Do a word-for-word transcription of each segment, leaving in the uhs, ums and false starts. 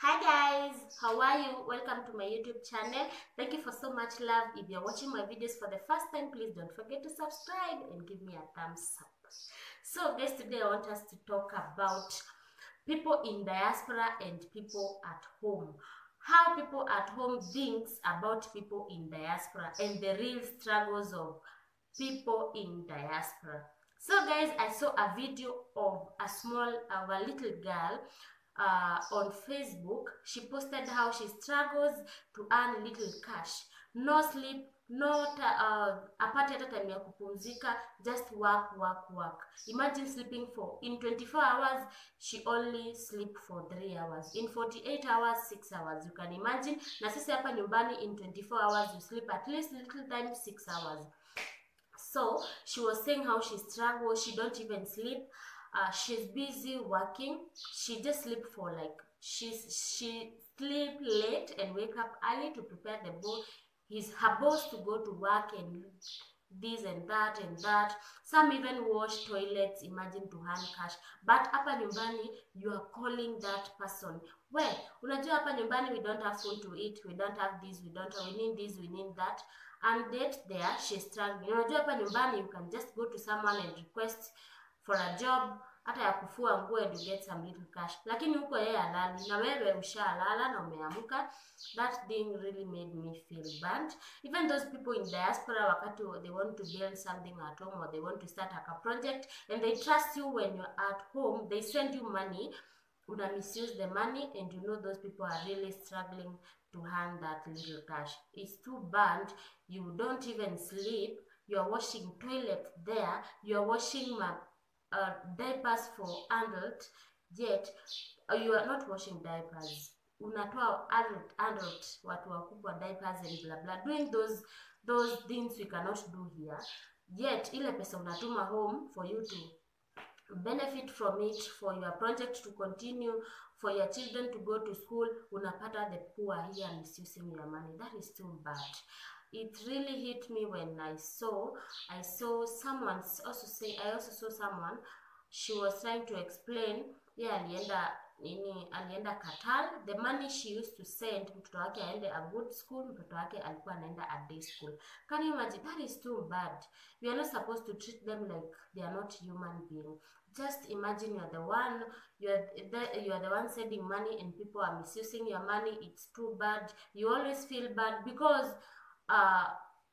Hi guys, how are you? Welcome to my YouTube channel. Thank you for so much love. If you're watching my videos for the first time, please don't forget to subscribe and give me a thumbs up. So guys, today I want us to talk about people in diaspora and people at home. How people at home thinks about people in diaspora and the real struggles of people in diaspora. So guys, I saw a video of a small, of a little girl uh, on Facebook. She posted how she struggles to earn little cash, no sleep, no uh, apart hata time ya kupumzika, just work work work. Imagine sleeping for in twenty-four hours, she only sleep for three hours. In forty-eight hours, six hours. You can imagine. Na sisi hapa nyumbani in twenty-four hours you sleep at least little time six hours. So she was saying how she struggles, she don't even sleep. Uh, she's busy working. She just sleep for like she's she sleep late and wake up early to prepare the boss. He's her boss to go to work and this and that and that. Some even wash toilets, imagine, to hand cash. But hapa nyumbani you are calling that person. Well, unajua hapa nyumbani we don't have food to eat, we don't have this, we don't have, we need this, we need that. And that there she's struggling. Unajua hapa nyumbani you can just go to someone and request for a job, hata ya kufua nguo, and you get some little cash. Lakini huko yeye alali na wewe ushalala na umeamka. That thing really made me feel bad. Even those people in diaspora, wakati they want to build something at home or they want to start a project and they trust you when you're at home, they send you money, una misuse the money, and you know those people are really struggling to earn that little cash. It's too bad. You don't even sleep. You're washing toilet there. You're washing my uh, diapers for adult, yet uh, you are not washing diapers. Unatoa adult, adult watu wakubwa diapers and blah blah, doing those those things we cannot do here. Yet ile pesa unatuma home for you to benefit from it, for your project to continue, for your children to go to school, unapata the poor here misusing your money. That is too bad. It really hit me when I saw I saw someone also say I also saw someone, she was trying to explain, yeah, alienda nini, alienda Qatar. The money she used to send mtoto wake aende a good school, mtoto wake alikuwa anaenda a day school. Can you imagine? That is too bad. We are not supposed to treat them like they are not human beings. Just imagine you're the one, you're the, you're the one sending money and people are misusing your money. It's too bad. You always feel bad because uh,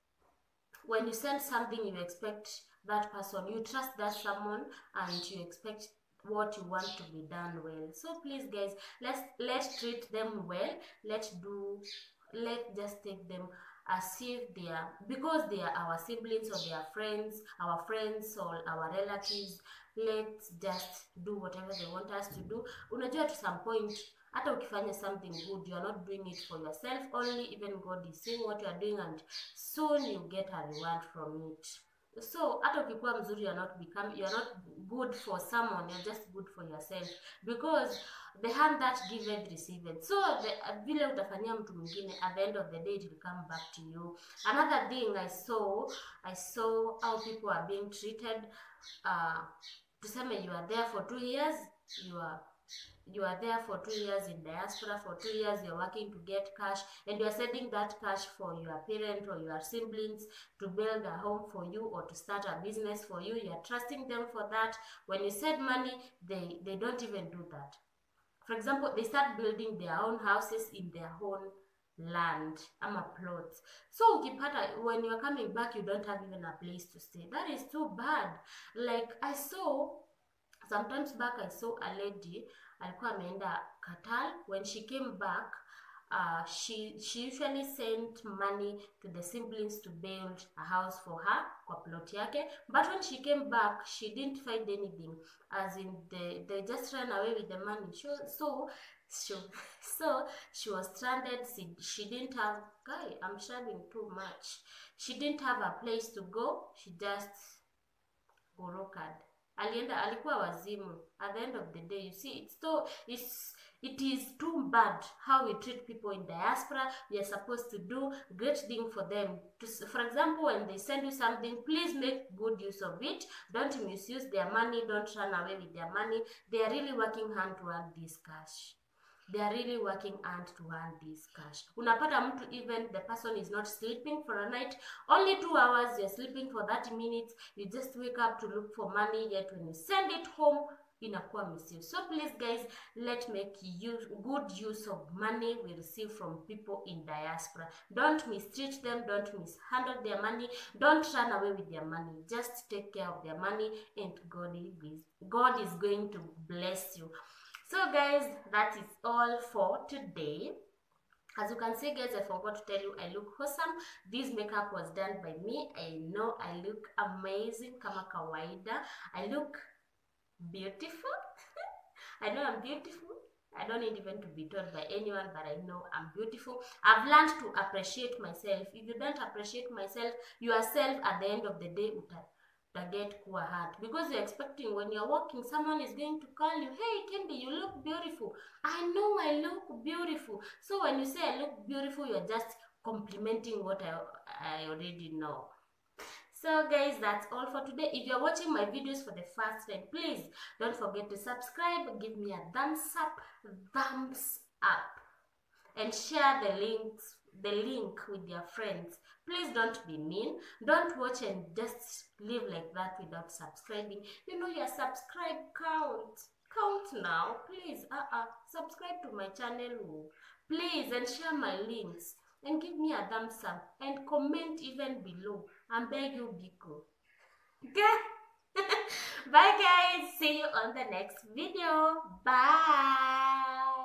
when you send something, you expect that person, you trust that someone, and you expect what you want to be done well. So please guys, let's let's treat them well. Let's do let's just take them as if they are, because they are our siblings or they are friends, our friends or our relatives. Let's just do whatever they want us to do. Unajua, to some point, hata ukifanya something good, you are not doing it for yourself only. Even God is seeing what you are doing, and soon you get a reward from it. So hata ukikuwa mzuri, you are not become you are not good for someone, you're just good for yourself, because the hand that giveth receiveth. So the vile utafanyia mtu mwingine, at the end of the day it will come back to you. Another thing I saw I saw how people are being treated. Uh tuseme you are there for two years, you are you are there for two years in diaspora, for two years you're working to get cash, and you're sending that cash for your parent or your siblings to build a home for you or to start a business for you. You're trusting them for that. When you send money, they they don't even do that. For example, they start building their own houses in their own land, ama plots. So ukipata, when you're coming back, you don't have even a place to stay. That is too bad. Like I saw sometimes back, I saw a lady alikuwa ameenda Qatar. When she came back, uh, she she usually sent money to the siblings to build a house for her kwa plot yake. But when she came back, she didn't find anything. As in, they they just ran away with the money. So so so, so she was stranded. She, she didn't have, guy, I'm sharing too much. She didn't have a place to go. She just gorokad. Alienda, alikuwa wazimu. At the end of the day, you see, it's so it's it is too bad how we treat people in diaspora. We are supposed to do great thing for them. To, for example, when they send you something, please make good use of it. Don't misuse their money. Don't run away with their money. They are really working hard to earn this cash. they are really working hard to earn this cash. Unapata mtu, even the person is not sleeping for a night, only two hours, you're sleeping for thirty minutes, you just wake up to look for money, yet when you send it home, inakuwa misuse. So please guys, let's make use, good use of money we receive from people in diaspora. Don't mistreat them, don't mishandle their money, don't run away with their money. Just take care of their money, and God is, God is going to bless you. So guys, that is all for today. As you can see guys, I forgot to tell you, I look awesome. This makeup was done by me. I know I look amazing kama kawaida. I look beautiful. I know I'm beautiful. I don't need even to be told by anyone, but I know I'm beautiful. I've learned to appreciate myself. If you don't appreciate myself, yourself, at the end of the day, uta get kuwa hurt, because you're expecting when you're walking, someone is going to call you, hey Kendi, you look beautiful. I know I look beautiful. So when you say I look beautiful, you're just complimenting what I, I already know. So guys, that's all for today. If you're watching my videos for the first time, please don't forget to subscribe, give me a thumbs up, thumbs up, and share the links, the link with your friends. Please don't be mean. Don't watch and just live like that without subscribing. You know your subscribe count. Count now. Please, uh-uh. Subscribe to my channel. Please, and share my links. And give me a thumbs up. And comment even below. I'm begging you, Biko. Okay? Bye guys. See you on the next video. Bye.